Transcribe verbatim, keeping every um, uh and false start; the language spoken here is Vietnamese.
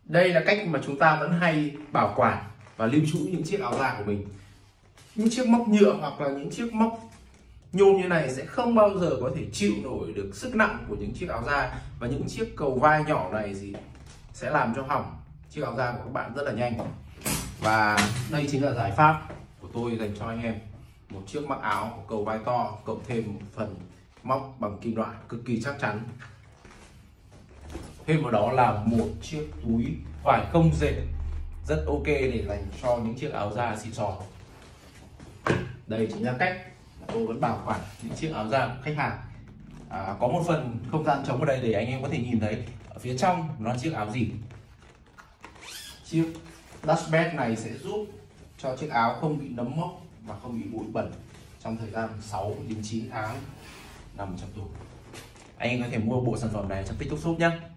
Đây là cách mà chúng ta vẫn hay bảo quản và lưu trữ những chiếc áo da của mình. Những chiếc móc nhựa hoặc là những chiếc móc nhôm như này sẽ không bao giờ có thể chịu nổi được sức nặng của những chiếc áo da, và những chiếc cầu vai nhỏ này thì sẽ làm cho hỏng chiếc áo da của các bạn rất là nhanh. Và đây chính là giải pháp của tôi dành cho anh em. Một chiếc mắc áo có cầu vai to cộng thêm một phần móc bằng kim loại cực kỳ chắc chắn. Thêm vào đó là một chiếc túi vải không dệt rất ok để dành cho những chiếc áo da xịn sò. Đây chính là cách mà tôi vẫn bảo quản những chiếc áo da của khách hàng. À, có một phần không gian trống ở đây để anh em có thể nhìn thấy ở phía trong nó là chiếc áo gì. Chiếc dashbed này sẽ giúp cho chiếc áo không bị nấm mốc và không bị bụi bẩn trong thời gian sáu đến chín tháng nằm trong tủ. Anh em có thể mua bộ sản phẩm này trong TikTok Shop nhé.